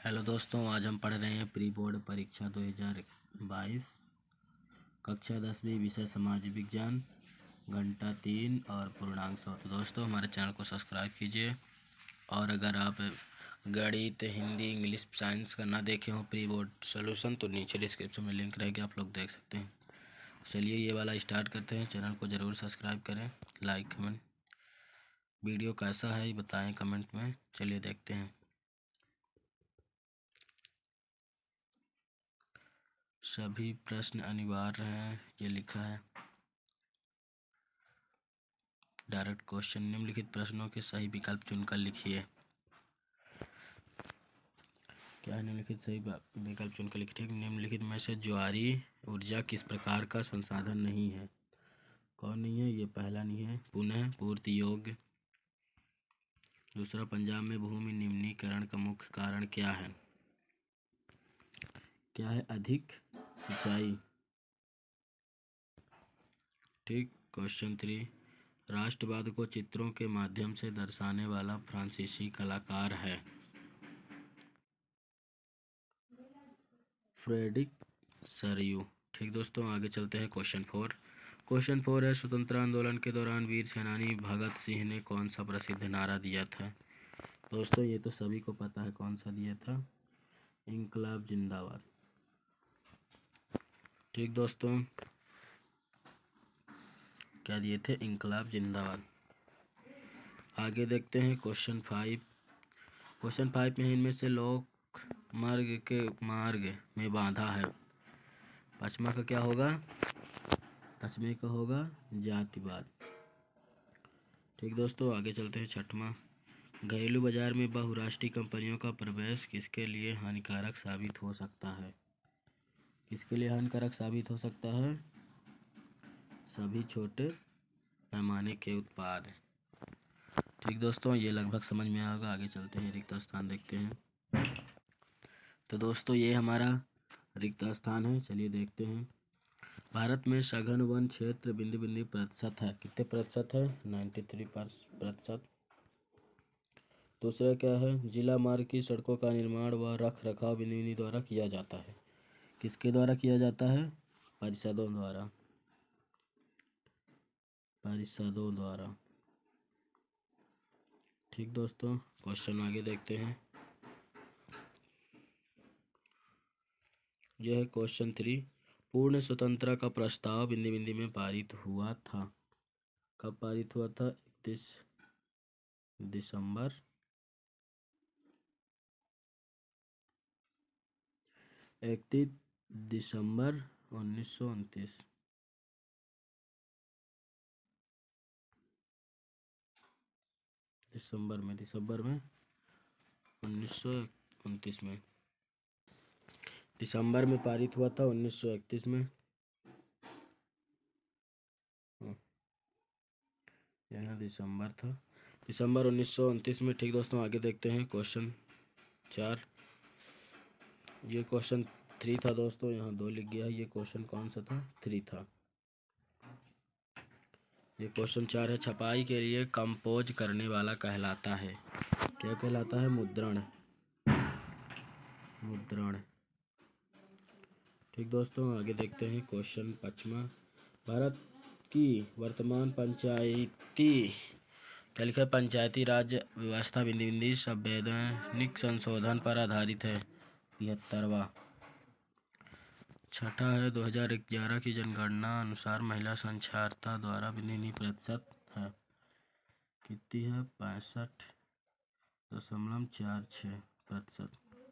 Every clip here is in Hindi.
हेलो दोस्तों, आज हम पढ़ रहे हैं प्री बोर्ड परीक्षा 2022 कक्षा 10वीं विषय समाज विज्ञान घंटा 3 और पूर्णांक 100। तो दोस्तों हमारे चैनल को सब्सक्राइब कीजिए और अगर आप गणित, हिंदी, इंग्लिश, साइंस का ना देखे हो प्री बोर्ड सोल्यूशन तो नीचे डिस्क्रिप्शन में लिंक रहेगी, आप लोग देख सकते हैं। चलिए ये वाला स्टार्ट करते हैं। चैनल को ज़रूर सब्सक्राइब करें, लाइक कमेंट। वीडियो कैसा है बताएं कमेंट में। चलिए देखते हैं। सभी प्रश्न अनिवार्य हैं, ये लिखा है। Direct question. निम्नलिखित प्रश्नों के सही विकल्प चुनकर लिखिए। क्या है? निम्नलिखित सही विकल्प चुनकर लिखिए। निम्नलिखित में से ज्वारी ऊर्जा किस प्रकार का संसाधन नहीं है? कौन नहीं है? ये पहला नहीं है। पुनः पूर्ति योग्य। दूसरा, पंजाब में भूमि निम्नीकरण का मुख्य कारण क्या है? क्या है? अधिक सिंचाई। ठीक। क्वेश्चन 3, राष्ट्रवाद को चित्रों के माध्यम से दर्शाने वाला फ्रांसीसी कलाकार है? Frederic Sorrieu. ठीक दोस्तों, आगे चलते हैं। क्वेश्चन 4। क्वेश्चन 4 है, स्वतंत्रता आंदोलन के दौरान वीर सेनानी भगत सिंह ने कौन सा प्रसिद्ध नारा दिया था? दोस्तों ये तो सभी को पता है कौन सा दिया था। इंकलाब जिंदाबाद। ठीक दोस्तों, क्या दिए थे? इंकलाब जिंदाबाद। आगे देखते हैं क्वेश्चन 5। क्वेश्चन 5 में इनमें से लोक मार्ग के मार्ग में बाधा है। पचमा का क्या होगा? पचमे का होगा जातिवाद। ठीक दोस्तों, आगे चलते हैं। 6वां, घरेलू बाजार में बहुराष्ट्रीय कंपनियों का प्रवेश किसके लिए हानिकारक साबित हो सकता है? किसके लिए हानिकारक साबित हो सकता है? सभी छोटे पैमाने के उत्पाद। ठीक दोस्तों, ये लगभग समझ में आएगा। आगे चलते हैं, रिक्त स्थान देखते हैं। तो दोस्तों ये हमारा रिक्त स्थान है। चलिए देखते हैं। भारत में सघन वन क्षेत्र बिंदु प्रतिशत है। कितने प्रतिशत है? 93%। दूसरा क्या है? जिला मार्ग की सड़कों का निर्माण व रख रखाव बिंदु द्वारा किया जाता है। किसके द्वारा किया जाता है? परिषदों द्वारा। परिषदों द्वारा। ठीक दोस्तों, क्वेश्चन आगे देखते हैं। यह है क्वेश्चन 3। पूर्ण स्वतंत्रता का प्रस्ताव बिंदु में पारित हुआ था। कब पारित हुआ था? 31 दिसंबर 1929। दिसंबर में 1929 में। दिसंबर में पारित हुआ था 1931 में। यहाँ दिसंबर था, दिसंबर 1929 में। ठीक दोस्तों, आगे देखते हैं क्वेश्चन 4। ये क्वेश्चन 3 था दोस्तों, यहाँ 2 लिख गया है। ये क्वेश्चन कौन सा था? 3 था। ये क्वेश्चन 4 है, छपाई के लिए कंपोज करने वाला कहलाता है। क्या कहलाता है? मुद्रण। मुद्रण। ठीक दोस्तों, आगे देखते हैं क्वेश्चन 5। भारत की वर्तमान पंचायती क्या लिखा है? पंचायती राज व्यवस्था बिंदु संवैधानिक संशोधन पर आधारित है। 75वां। 6ठा है, 2011 की जनगणना अनुसार महिला साक्षरता द्वारा बिंदु प्रतिशत है। कितनी है? 65.46%।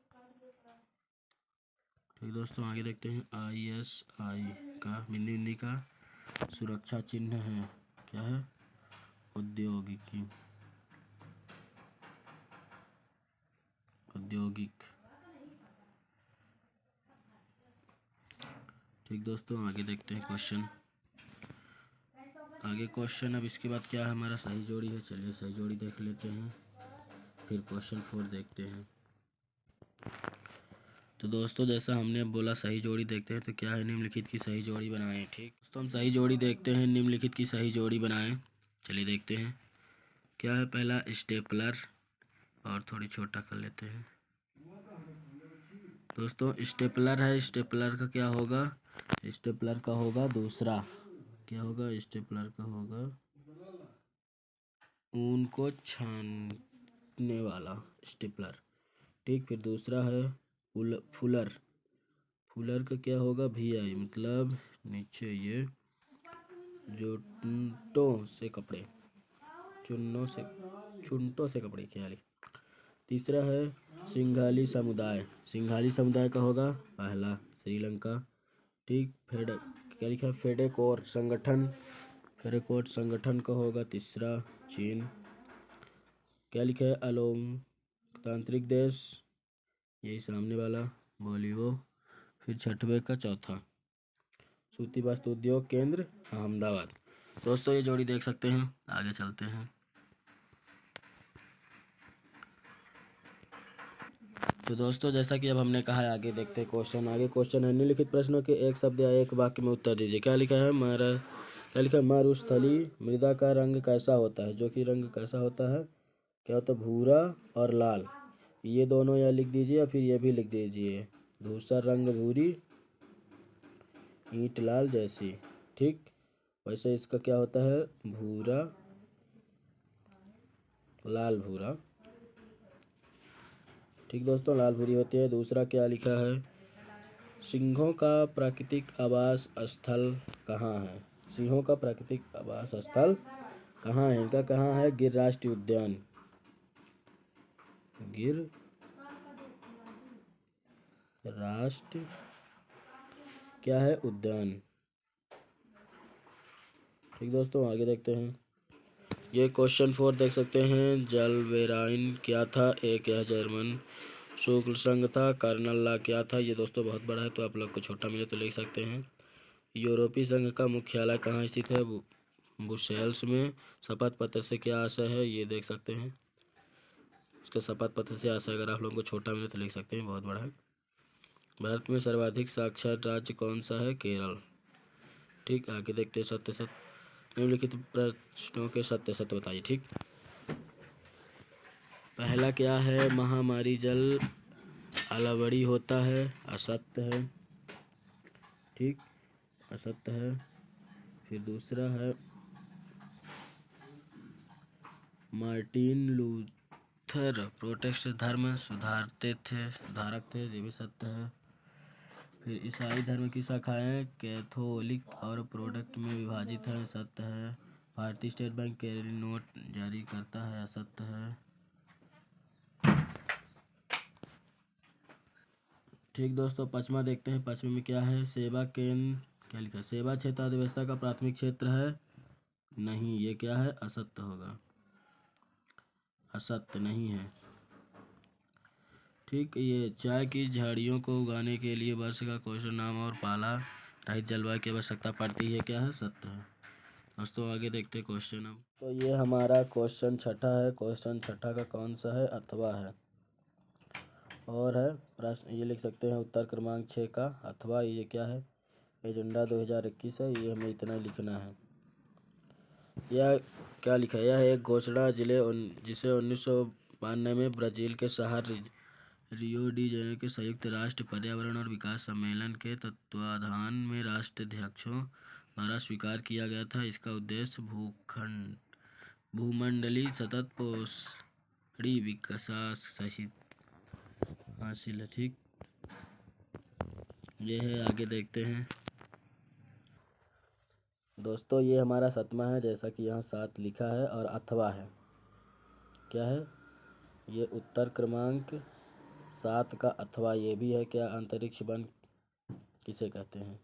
ठीक दोस्तों, आगे देखते हैं। ISI का बिंदु का सुरक्षा चिन्ह है। क्या है? औद्योगिकी। औद्योगिक। ठीक दोस्तों, आगे देखते हैं क्वेश्चन। आगे क्वेश्चन, अब इसके बाद क्या है? हमारा सही जोड़ी है। चलिए सही जोड़ी देख लेते हैं, फिर क्वेश्चन 4 देखते हैं। तो दोस्तों जैसा हमने अब बोला सही जोड़ी देखते हैं, तो क्या है? निम्नलिखित की सही जोड़ी बनाएं। ठीक दोस्तों, हम सही जोड़ी देखते हैं। निम्नलिखित की सही जोड़ी बनाएं। चलिए देखते हैं क्या है। पहला स्टेपलर, और थोड़ी छोटा कर लेते हैं। दोस्तों स्टेपलर है, स्टेपलर का क्या होगा? स्टेपलर का होगा दूसरा, क्या होगा? स्टेपलर का होगा ऊन को छानने वाला स्टेपलर। ठीक, फिर दूसरा है फुलर। फुलर का क्या होगा? VI, मतलब नीचे ये जो चुनटों से कपड़े ख्याली। तीसरा है सिंघाली समुदाय। सिंघाली समुदाय का होगा पहला श्रीलंका। ठीक, क्या लिखा है? फेडेकोर संगठन। फेडेकोर संगठन का होगा तीसरा चीन। क्या लिखा है? अलोकतांत्रिक देश, यही सामने वाला बोलिवो। फिर छठवें का चौथा सूती वस्त्र उद्योग केंद्र अहमदाबाद। दोस्तों ये जोड़ी देख सकते हैं। आगे चलते हैं। तो दोस्तों जैसा कि अब हमने कहा है, आगे देखते हैं क्वेश्चन। आगे क्वेश्चन है, निम्नलिखित प्रश्नों के एक शब्द या एक वाक्य में उत्तर दीजिए। क्या लिखा है? क्या लिखा है? मरुस्थलीय मृदा का रंग कैसा होता है? जो कि रंग कैसा होता है? क्या होता है? भूरा और लाल। ये दोनों या लिख दीजिए या फिर ये भी लिख दीजिए। धूसर रंग भूरी, ईंट लाल जैसी। ठीक, वैसे इसका क्या होता है? भूरा, लाल भूरा। ठीक दोस्तों, लाल भूरी होती है। दूसरा क्या लिखा है? सिंहों का प्राकृतिक आवास स्थल कहाँ है? सिंहों का प्राकृतिक आवास स्थल कहाँ है? इनका कहाँ है? गिर राष्ट्रीय उद्यान। गिर राष्ट्रीय क्या है? उद्यान। ठीक दोस्तों, आगे देखते हैं। ये क्वेश्चन 4 देख सकते हैं। जलवेराइन क्या था? एक यह जर्मन शुक्ल संघ था। कर्नल ला क्या था? ये दोस्तों बहुत बड़ा है, तो आप लोग को छोटा मिले तो लिख सकते हैं। यूरोपीय संघ का मुख्यालय कहाँ स्थित है? ब्रुसेल्स में। शपथ पत्र से क्या आशय है? ये देख सकते हैं। इसका शपथ पत्र से आशय अगर आप लोगों को छोटा मिले तो लिख सकते हैं, बहुत बड़ा है। भारत में सर्वाधिक साक्षर राज्य कौन सा है? केरल। ठीक, आगे देखते हैं। सत्य सत्य निम्नलिखित प्रश्नों के सत्य सत्य बताइए। ठीक, पहला क्या है? महामारी जल अलवड़ी होता है, असत्य है। ठीक, असत्य है। फिर दूसरा है मार्टिन लूथर प्रोटेस्टेंट धर्म सुधारक थे, ये भी सत्य है। फिर ईसाई धर्म की शाखाएं कैथोलिक और प्रोटेस्टेंट में विभाजित है, सत्य है। भारतीय स्टेट बैंक केरली नोट जारी करता है, असत्य है। ठीक दोस्तों, पचमा देखते हैं। पचमे में क्या है? सेवा केंद्र, क्या लिखा है? सेवा क्षेत्र अर्थव्यवस्था का प्राथमिक क्षेत्र है, नहीं। ये क्या है? असत्य होगा, असत्य नहीं है। ठीक, ये चाय की झाड़ियों को उगाने के लिए वर्ष का क्वेश्चन नाम और पाला रहित जलवायु की आवश्यकता पड़ती है, क्या है? सत्य है। दोस्तों आगे देखते हैं क्वेश्चन अब। तो ये हमारा क्वेश्चन छठा है। क्वेश्चन छठा का कौन सा है? अथवा है। और है प्रश्न, ये लिख सकते हैं उत्तर क्रमांक 6 का अथवा। ये क्या है? एजेंडा 2021 है, ये हमें इतना लिखना है। यह क्या लिखा है? यह एक घोषणा जिसे 1992 में ब्राज़ील के शहर रियो डी जेनेरो के संयुक्त राष्ट्र पर्यावरण और विकास सम्मेलन के तत्वाधान में राष्ट्राध्यक्षों द्वारा स्वीकार किया गया था। इसका उद्देश्य भूमंडलीय सतत पोषणी विकास हासिल है। ठीक, ये है। आगे देखते हैं। दोस्तों ये हमारा सतमा है, जैसा कि यहाँ 7 लिखा है, और अथवा है। क्या है? ये उत्तर क्रमांक 7 का अथवा। ये भी है क्या? अंतरिक्ष वन किसे कहते हैं?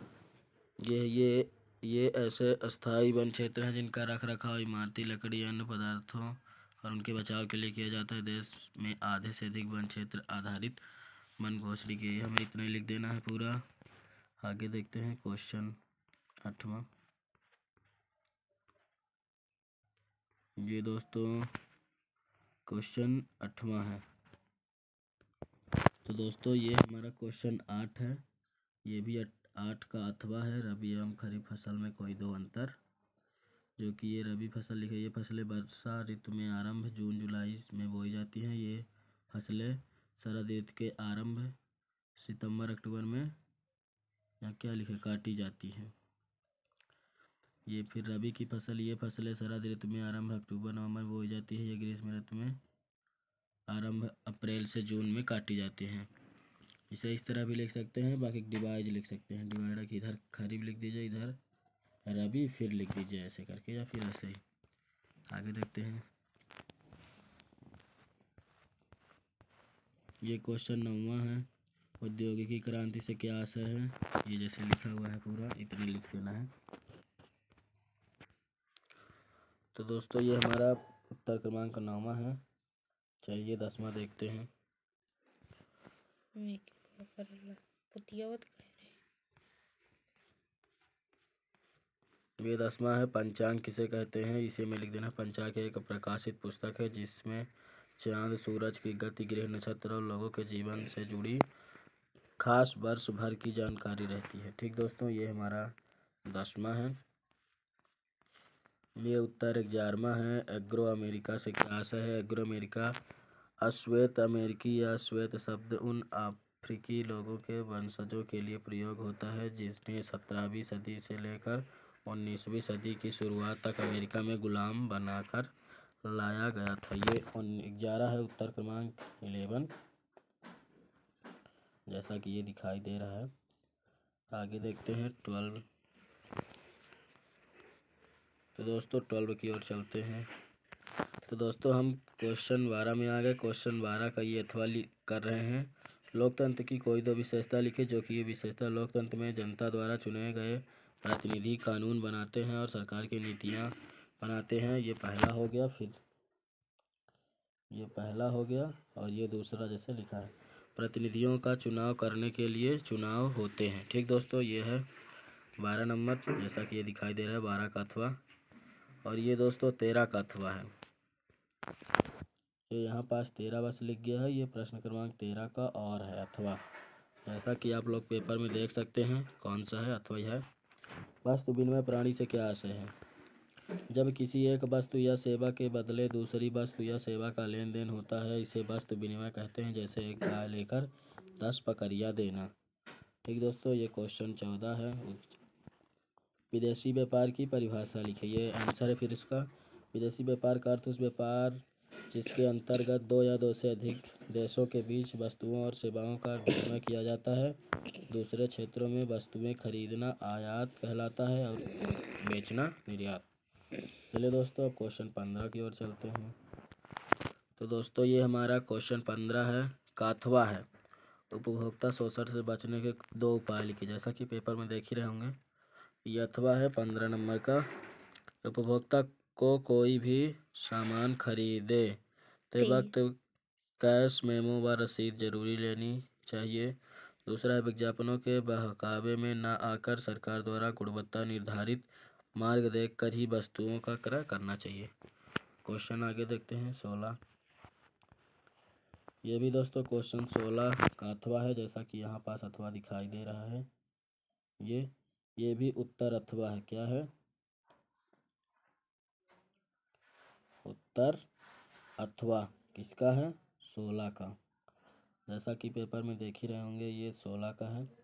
ये ऐसे अस्थायी वन क्षेत्र हैं जिनका रख रखाव इमारती लकड़ी अन्य पदार्थों और उनके बचाव के लिए किया जाता है। देश में आधे से अधिक वन क्षेत्र आधारित वन घोषणा की। हमें इतना ही लिख देना है पूरा। आगे देखते हैं क्वेश्चन 8वां। ये दोस्तों क्वेश्चन 8वां है। तो दोस्तों ये हमारा क्वेश्चन 8 है। ये भी 8 का अथवा है। रबी एवं खरीफ फसल में कोई दो अंतर। जो कि ये रबी फसल लिखी है, ये फसलें वर्षा ऋतु में आरंभ जून जुलाई में बोई जाती हैं। ये फसलें शरद ऋतु के आरंभ सितंबर अक्टूबर में या क्या लिखे काटी जाती है। ये फिर रबी की फसल, ये फसलें शरद ऋतु में आरंभ अक्टूबर नवंबर में बोई जाती है। ये ग्रीष्म ऋतु में आरंभ अप्रैल से जून में काटी जाती हैं। इसे इस तरह भी लिख सकते हैं, बाकी डिवाइड लिख सकते हैं। डिवाइडर की इधर खरीफ लिख दीजिए, इधर रबी फिर लिख दीजिए ऐसे करके, या फिर ऐसे ही। आगे देखते हैं। ये क्वेश्चन 9वां है। औद्योगिकी क्रांति से क्या आशय है, ये जैसे लिखा हुआ है पूरा इतने लिख देना है। तो दोस्तों ये हमारा उत्तर क्रमांक 9वां है। चलिए 10वां देखते हैं। ये 10वां है। पंचांग किसे कहते हैं, इसे में लिख देना। पंचांग एक प्रकाशित पुस्तक है जिसमें चांद, सूरज की गति, ग्रह, नक्षत्र और लोगों के जीवन से जुड़ी खास वर्ष भर की जानकारी रहती है। ठीक दोस्तों, ये हमारा 10वां है। ये उत्तर 11वां है। एग्रो अमेरिका से क्या आशय है। एग्रो अमेरिका अश्वेत अमेरिकी या श्वेत शब्द उन अफ्रीकी लोगों के वंशजों के लिए प्रयोग होता है जिन्हें 17वीं सदी से लेकर 19वीं सदी की शुरुआत तक अमेरिका में गुलाम बनाकर लाया गया था। ये 11 है, उत्तर क्रमांक 11, जैसा कि ये दिखाई दे रहा है। आगे देखते हैं 12। तो दोस्तों 12 की ओर चलते हैं। तो दोस्तों हम क्वेश्चन 12 में आ गए। क्वेश्चन 12 का ये अथवा कर रहे हैं। लोकतंत्र की कोई दो विशेषता लिखे जो कि ये विशेषता लोकतंत्र में जनता द्वारा चुने गए प्रतिनिधि कानून बनाते हैं और सरकार की नीतियाँ बनाते हैं। ये पहला हो गया, फिर ये पहला हो गया और ये दूसरा जैसे लिखा है। प्रतिनिधियों का चुनाव करने के लिए चुनाव होते हैं। ठीक दोस्तों, ये है 12 नंबर, जैसा कि ये दिखाई दे रहा है 12 का अथवा। और ये दोस्तों 13 का अथवा है। तो यहाँ पास 13 बस लिख गया है। ये प्रश्न क्रमांक 13 का और है अथवा, जैसा कि आप लोग पेपर में देख सकते हैं कौन सा है अथवा है। वस्तु विनिमय प्रणाली से क्या आशय है। जब किसी एक वस्तु या सेवा के बदले दूसरी वस्तु या सेवा का लेन देन होता है, इसे वस्तु विनिमय कहते हैं। जैसे एक गाय लेकर 10 बकरियां देना। ठीक दोस्तों, ये क्वेश्चन 14 है। विदेशी व्यापार की परिभाषा लिखिए। ये आंसर है फिर इसका। विदेशी व्यापार का अर्थ उस व्यापार जिसके अंतर्गत दो या दो से अधिक देशों के बीच वस्तुओं और सेवाओं का विनिमय किया जाता है। दूसरे क्षेत्रों में वस्तुएं खरीदना आयात कहलाता है और बेचना निर्यात। चलिए दोस्तों अब क्वेश्चन 15 की ओर चलते हैं। तो दोस्तों ये हमारा क्वेश्चन 15 है, काथवा है। उपभोक्ता शोषण से बचने के 2 उपाय लिखिए। जैसा कि पेपर में देख ही रहे होंगे, ये अथवा है 15 नंबर का। उपभोक्ता को कोई भी सामान खरीदे ते वक्त कैश मेमो व रसीद जरूरी लेनी चाहिए। दूसरा है विज्ञापनों के बहकावे में न आकर सरकार द्वारा गुणवत्ता निर्धारित मार्ग देखकर ही वस्तुओं का क्रय करना चाहिए। क्वेश्चन आगे देखते हैं 16। ये भी दोस्तों क्वेश्चन 16 का अथवा है, जैसा कि यहाँ पास अथवा दिखाई दे रहा है। ये भी उत्तर अथवा है। क्या है, उत्तर अथवा किसका है, 16 का। जैसा कि पेपर में देख ही रहे होंगे, ये 16 का है।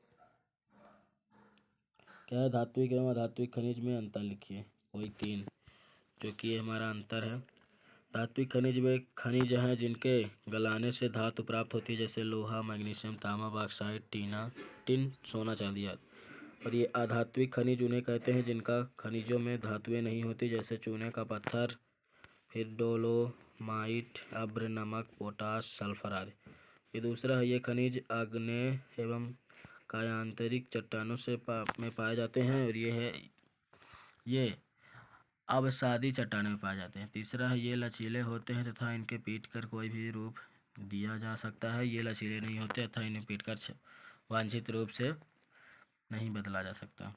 क्या है, धात्विक एवं अधात्विक खनिज में अंतर लिखिए। कोई 3, जो कि हमारा अंतर है। धात्विक खनिज वे खनिज हैं जिनके गलाने से धातु प्राप्त होती है, जैसे लोहा, मैग्नीशियम, तांबा, बॉक्साइट, टिन, सोना, चांदी आदि। और ये अधात्विक खनिज उन्हें कहते हैं जिनका खनिजों में धातुएं नहीं होती, जैसे चूने का पत्थर, फिर डोलोमाइट, अभ्र, नमक, पोटाश, सल्फर आदि। ये दूसरा है, ये खनिज आग्नेय एवं कायांतरिक चट्टानों में पाए जाते हैं। और ये अवसादी चट्टानों में पाए जाते हैं। तीसरा है, ये लचीले होते हैं तथा इनके पीट कर कोई भी रूप दिया जा सकता है। ये लचीले नहीं होते तथा इन्हें पीट कर वांछित रूप से नहीं बदला जा सकता।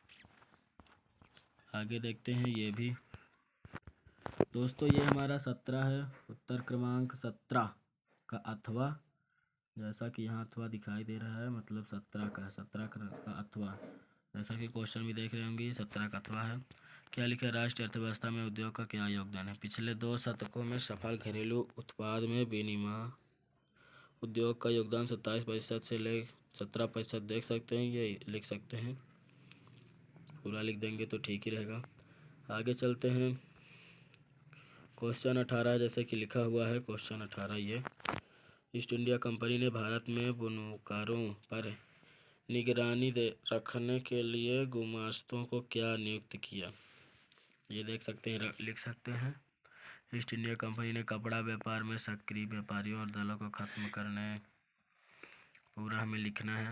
आगे देखते हैं। ये भी दोस्तों ये हमारा 17 है, उत्तर क्रमांक 17 का अथवा, जैसा कि यहाँ अथवा दिखाई दे रहा है, मतलब 17 का 17 का अथवा, जैसा कि क्वेश्चन भी देख रहे होंगे, 17 का अथवा है। क्या लिखा है, राष्ट्रीय अर्थव्यवस्था में उद्योग का क्या योगदान है। पिछले 2 शतकों में सफल घरेलू उत्पाद में विनिर्माण उद्योग का योगदान 27% से 17% देख सकते हैं, ये लिख सकते हैं, पूरा लिख देंगे तो ठीक ही रहेगा। आगे चलते हैं। क्वेश्चन 18 जैसे कि लिखा हुआ है, क्वेश्चन 18 ये, ईस्ट इंडिया कंपनी ने भारत में बुनकरों पर निगरानी रखने के लिए गुमास्तों को क्या नियुक्त किया? ये देख सकते हैं, लिख सकते हैं। ईस्ट इंडिया कंपनी ने कपड़ा व्यापार में सक्रिय व्यापारियों और दलों को खत्म करने, पूरा हमें लिखना है।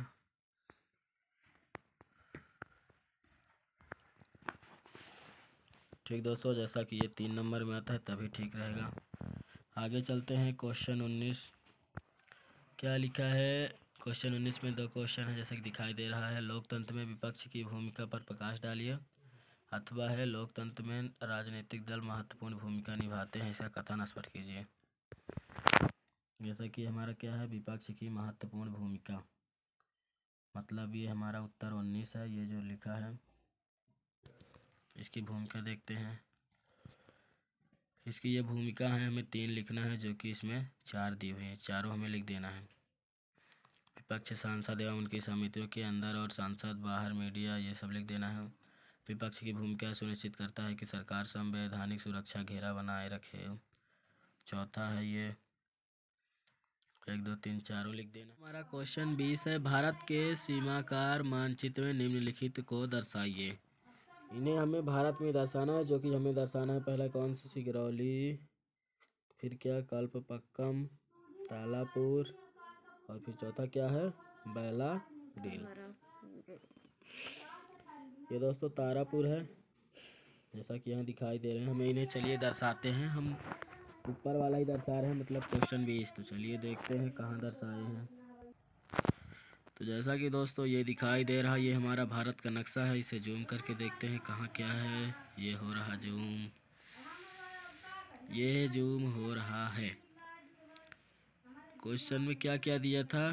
ठीक दोस्तों, जैसा कि ये 3 नंबर में आता है तभी ठीक रहेगा। आगे चलते हैं। क्वेश्चन 19 क्या लिखा है? क्वेश्चन 19 में 2 क्वेश्चन है जैसा कि दिखाई दे रहा है। लोकतंत्र में विपक्ष की भूमिका पर प्रकाश डालिए। अथवा है लोकतंत्र में राजनीतिक दल महत्वपूर्ण भूमिका निभाते हैं, इसका कथन स्पष्ट कीजिए। जैसा कि हमारा क्या है, विपक्ष की महत्वपूर्ण भूमिका, मतलब ये हमारा उत्तर 19 है। ये जो लिखा है इसकी भूमिका देखते हैं। इसकी ये भूमिका है, हमें 3 लिखना है, जो कि इसमें 4 दी हुई है, चारों हमें लिख देना है। विपक्ष सांसद एवं उनकी समितियों के अंदर और सांसद बाहर, मीडिया, ये सब लिख देना है। विपक्ष की भूमिका सुनिश्चित करता है कि सरकार संवैधानिक सुरक्षा घेरा बनाए रखे। चौथा है ये, 1 2 3 चारों लिख देना। हमारा क्वेश्चन 20 है, भारत के सीमाकार मानचित्र में निम्नलिखित को दर्शाइए। इन्हें हमें भारत में दर्शाना है, जो कि हमें दर्शाना है। पहला कौन सी? सिगरौली, फिर क्या, कल्पक्कम, तालापुर, और फिर चौथा क्या है, बैलाडील। ये दोस्तों तारापुर है, जैसा कि यहाँ दिखाई दे रहे हैं। हमें इन्हें चलिए दर्शाते हैं, हम ऊपर वाला ही दर्शा रहे हैं, मतलब क्वेश्चन 20। तो चलिए देखते हैं कहाँ दर्शाए हैं। तो जैसा कि दोस्तों ये दिखाई दे रहा है, ये हमारा भारत का नक्शा है। इसे जूम करके देखते हैं कहाँ क्या है। ये हो रहा जूम, ये जूम हो रहा है। क्वेश्चन में क्या क्या दिया था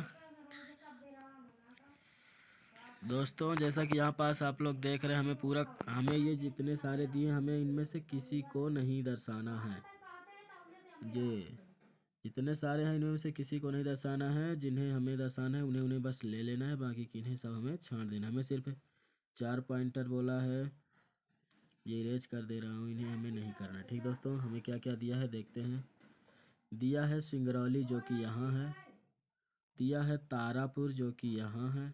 दोस्तों, जैसा कि यहाँ पास आप लोग देख रहे हैं, हमें ये जितने सारे दिए, हमें इनमें से किसी को नहीं दर्शाना है। ये जितने सारे हैं इनमें से किसी को नहीं दर्शाना है। जिन्हें हमें दर्शाना है उन्हें बस ले लेना है, बाकी किन्हें सब हमें छांट देना है। हमें सिर्फ 4 पॉइंटर बोला है, ये इरेज कर दे रहा हूँ, इन्हें हमें नहीं करना। ठीक दोस्तों, हमें क्या क्या दिया है देखते हैं। दिया है सिंगरौली, जो कि यहाँ है। दिया है तारापुर, जो कि यहाँ है।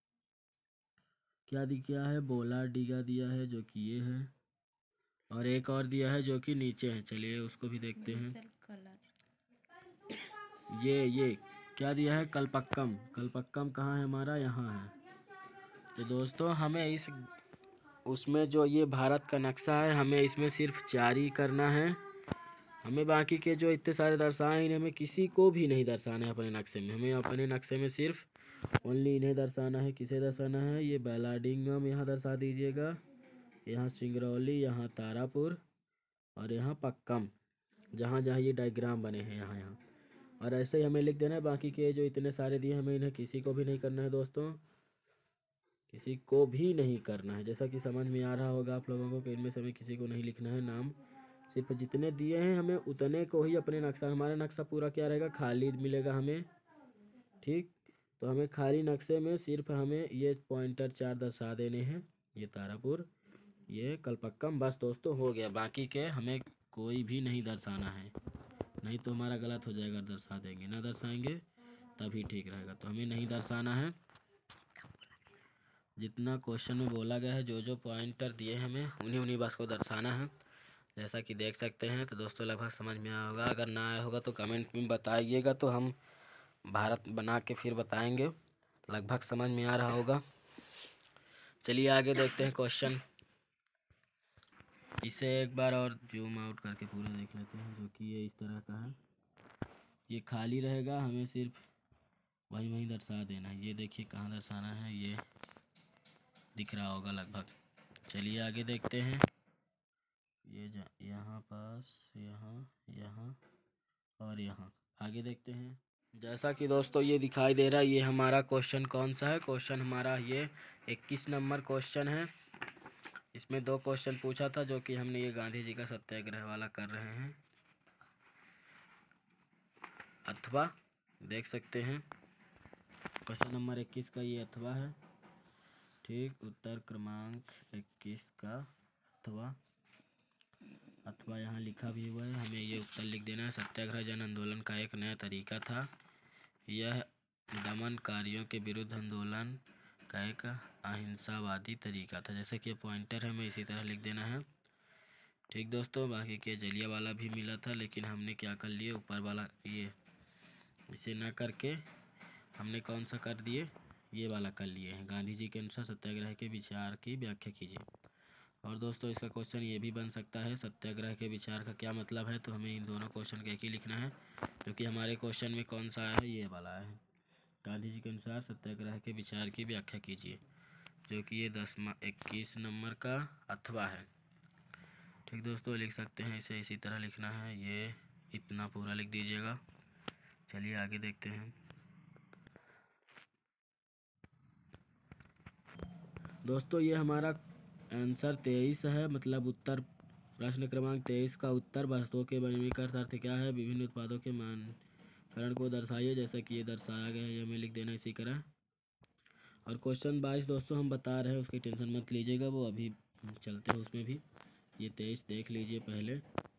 क्या दिया है, बोलाडीगा दिया है, जो कि ये है। और एक और दिया है जो कि नीचे है, चलिए उसको भी देखते हैं। ये क्या दिया है, कल्पक्कम। कल्पक्कम कहाँ है हमारा, यहाँ है। तो दोस्तों हमें उसमें जो ये भारत का नक्शा है, हमें इसमें सिर्फ 4 ही करना है। हमें बाकी के जो इतने सारे दर्शाए इन्हें हमें किसी को भी नहीं दर्शाना है अपने नक्शे में। हमें अपने नक्शे में सिर्फ ओनली इन्हें दर्शाना है। किसे दर्शाना है, ये बैलाडिंगम यहाँ दर्शा दीजिएगा, यहाँ सिंगरौली, यहाँ तारापुर, और यहाँ पक्कम, जहाँ जहाँ ये डायग्राम बने हैं यहाँ यहाँ। और ऐसे ही हमें लिख देना है। बाकी के जो इतने सारे दिए हमें इन्हें किसी को भी नहीं करना है दोस्तों, किसी को भी नहीं करना है। जैसा कि समझ में आ रहा होगा आप लोगों को कि इनमें से हमें किसी को नहीं लिखना है नाम। सिर्फ जितने दिए हैं हमें उतने को ही अपने नक्शा, हमारा नक्शा पूरा क्या रहेगा, खाली मिलेगा हमें। ठीक, तो हमें खाली नक्शे में सिर्फ हमें ये पॉइंटर 4 दर्शा देने हैं। ये तारापुर, ये कल्पक्कम, बस दोस्तों हो गया। बाकी के हमें कोई भी नहीं दर्शाना है, नहीं तो हमारा गलत हो जाएगा। दर्शा देंगे, ना दर्शाएंगे तभी ठीक रहेगा। तो हमें नहीं दर्शाना है। जितना क्वेश्चन में बोला गया है, जो जो पॉइंटर दिए हमें उन्हीं बस को दर्शाना है, जैसा कि देख सकते हैं। तो दोस्तों लगभग समझ में आया होगा, अगर ना आया होगा तो कमेंट में बताइएगा, तो हम भारत बना के फिर बताएंगे। लगभग समझ में आ रहा होगा। चलिए आगे देखते हैं क्वेश्चन। इसे एक बार और जूम आउट करके पूरा देख लेते हैं, जो कि ये इस तरह का है। ये खाली रहेगा, हमें सिर्फ वहीं दर्शा देना है। ये देखिए कहाँ दर्शाना है, ये दिख रहा होगा लगभग। चलिए आगे देखते हैं। ये यहाँ पास, यहाँ और यहाँ, आगे देखते हैं। जैसा कि दोस्तों ये दिखाई दे रहा है, ये हमारा क्वेश्चन कौन सा है, क्वेश्चन हमारा ये 21 नंबर क्वेश्चन है। इसमें 2 क्वेश्चन पूछा था, जो कि हमने ये गांधी जी का सत्याग्रह वाला कर रहे हैं। अथवा देख सकते हैं क्वेश्चन नंबर 21 का ये अथवा है, ठीक। उत्तर क्रमांक 21 का अथवा यहाँ लिखा भी हुआ है, हमें ये उत्तर लिख देना है। सत्याग्रह जन आंदोलन का एक नया तरीका था। यह दमनकारियों के विरुद्ध आंदोलन का एक अहिंसावादी तरीका था। जैसे कि पॉइंटर है, हमें इसी तरह लिख देना है, ठीक दोस्तों। बाकी के जलियांवाला भी मिला था, लेकिन हमने क्या कर लिए, ऊपर वाला ये इसे ना करके हमने कौन सा कर दिए, ये वाला कर लिए हैं। गांधी जी के अनुसार सत्याग्रह के विचार की व्याख्या कीजिए। और दोस्तों इसका क्वेश्चन ये भी बन सकता है, सत्याग्रह के विचार का क्या मतलब है। तो हमें इन दोनों क्वेश्चन का एक ही लिखना है, क्योंकि हमारे क्वेश्चन में कौन सा आया है, ये वाला है। गांधी जी के अनुसार सत्याग्रह के विचार की व्याख्या कीजिए, जो कि ये 21 नंबर का अथवा है, ठीक दोस्तों। लिख सकते हैं इसे इसी तरह लिखना है, ये इतना पूरा लिख दीजिएगा। चलिए आगे देखते हैं। दोस्तों ये हमारा आंसर 23 है, मतलब उत्तर प्रश्न क्रमांक 23 का उत्तर वस्तुओं के वर्गीकरण का अर्थ क्या है, विभिन्न उत्पादों के मानकरण को दर्शाइए। जैसा कि ये दर्शाया गया है, ये हमें लिख देना इसी तरह। और क्वेश्चन 22 दोस्तों हम बता रहे हैं, उसकी टेंशन मत लीजिएगा, वो अभी चलते हैं उसमें भी। ये 23 देख लीजिए पहले,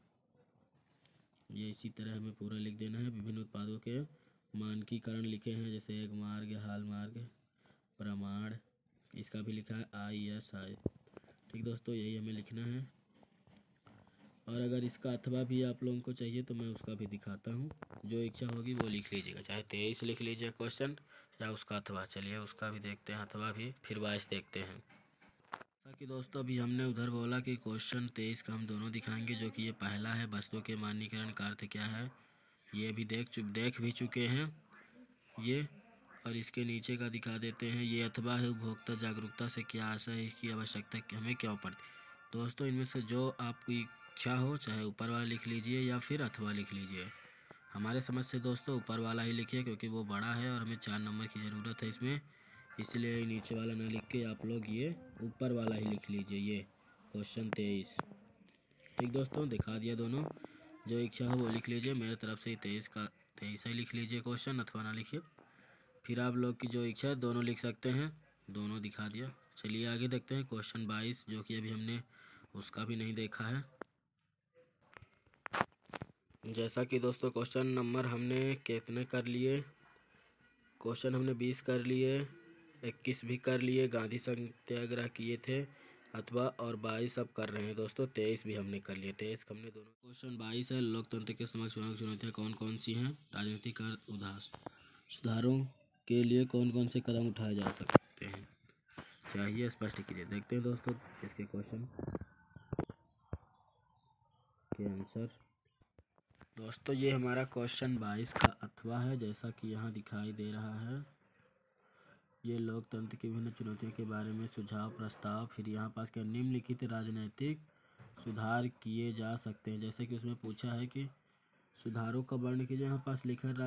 ये इसी तरह हमें पूरा लिख देना है। विभिन्न उत्पादों के मानकीकरण लिखे हैं, जैसे एक मार्ग, हाल मार्ग, प्रमाण, इसका भी लिखा है ISI, ठीक दोस्तों, यही हमें लिखना है। और अगर इसका अथवा भी आप लोगों को चाहिए तो मैं उसका भी दिखाता हूँ, जो इच्छा होगी वो लिख लीजिएगा, चाहे 23 लिख लीजिए क्वेश्चन या उसका अथवा। चलिए उसका भी देखते हैं, अथवा भी, फिर 22 देखते हैं। जैसा कि दोस्तों अभी हमने उधर बोला कि क्वेश्चन 23 का हम दोनों दिखाएंगे, जो कि ये पहला है, वस्तुओं के मानकीकरण का अर्थ क्या है, ये भी देख भी चुके हैं ये। और इसके नीचे का दिखा देते हैं, ये अथवा है, उपभोक्ता जागरूकता से क्या आशा है, इसकी आवश्यकता हमें क्यों पड़ती। दोस्तों इनमें से जो आपकी इच्छा हो, चाहे ऊपर वाला लिख लीजिए या फिर अथवा लिख लीजिए। हमारे समझ से दोस्तों ऊपर वाला ही लिखिए, क्योंकि वो बड़ा है और हमें 4 नंबर की ज़रूरत है इसमें, इसलिए नीचे वाला ना लिख के आप लोग ये ऊपर वाला ही लिख लीजिए, ये क्वेश्चन 23, ठीक दोस्तों। दिखा दिया दोनों, जो इच्छा हो वो लिख लीजिए। मेरे तरफ से 23 का 23 ही लिख लीजिए क्वेश्चन, अथवा ना लिखिए। फिर आप लोग की जो इच्छा है दोनों लिख सकते हैं, दोनों दिखा दिया। चलिए आगे देखते हैं क्वेश्चन 22, जो कि अभी हमने उसका भी नहीं देखा है। जैसा कि दोस्तों क्वेश्चन नंबर हमने कितने कर लिए, क्वेश्चन हमने 20 कर लिए, 21 भी कर लिए, गांधी सत्याग्रह किए थे अथवा, और 22 अब कर रहे हैं दोस्तों, 23 भी हमने कर लिए। 23 हमने दोनों। क्वेश्चन 22 है, लोकतंत्र के समक्ष चुनौतियाँ कौन कौन सी हैं, राजनीतिक सुधारों के लिए कौन कौन से कदम उठाए जा सकते हैं, चाहिए स्पष्ट कीजिए। देखते हैं दोस्तों इसके क्वेश्चन के आंसर। दोस्तों ये हमारा क्वेश्चन 22 का अथवा है, जैसा कि यहाँ दिखाई दे रहा है। ये लोकतंत्र की विभिन्न चुनौतियों के बारे में सुझाव प्रस्ताव, फिर यहाँ पास क्या, निम्नलिखित राजनीतिक सुधार किए जा सकते हैं। जैसे कि उसमें पूछा है कि सुधारों का वर्णन कीजिए, यहाँ पास लिखा है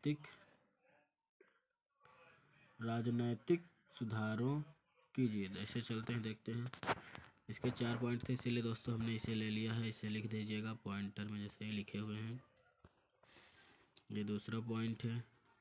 राजनैतिक सुधारों कीजिए। ऐसे चलते हैं, देखते हैं। इसके 4 पॉइंट थे, इसीलिए दोस्तों हमने इसे ले लिया है, इसे लिख दीजिएगा पॉइंटर में जैसे लिखे हुए हैं। ये दूसरा पॉइंट है,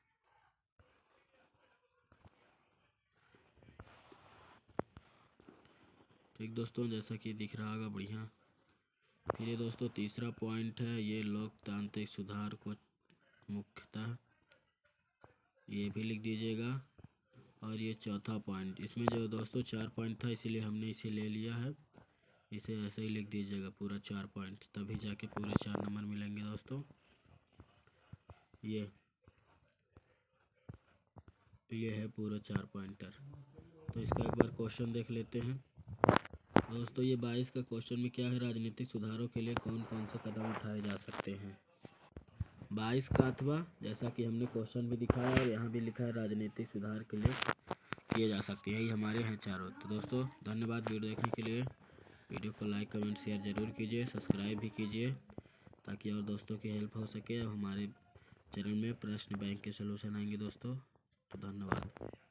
ठीक दोस्तों, जैसा कि दिख रहा होगा बढ़िया। फिर ये दोस्तों तीसरा पॉइंट है, ये लोकतांत्रिक सुधार को मुख्यतः, ये भी लिख दीजिएगा। और ये चौथा पॉइंट, इसमें जो दोस्तों 4 पॉइंट था, इसीलिए हमने इसे ले लिया है, इसे ऐसे ही लिख दीजिएगा पूरा 4 पॉइंट, तभी जाके पूरे 4 नंबर मिलेंगे दोस्तों। ये है पूरा 4 पॉइंटर। तो इसका एक बार क्वेश्चन देख लेते हैं दोस्तों। ये 22 का क्वेश्चन में क्या है, राजनीतिक सुधारों के लिए कौन कौन से कदम उठाए जा सकते हैं। 22 का अथवा, जैसा कि हमने क्वेश्चन भी दिखाया और यहाँ भी लिखा है, राजनीतिक सुधार के लिए किए जा सकते हैं, यही हमारे हैं चारों। तो दोस्तों धन्यवाद वीडियो देखने के लिए। वीडियो को लाइक कमेंट शेयर ज़रूर कीजिए, सब्सक्राइब भी कीजिए, ताकि और दोस्तों की हेल्प हो सके। अब हमारे चैनल में प्रश्न बैंक के सलूशन आएंगे दोस्तों। तो धन्यवाद।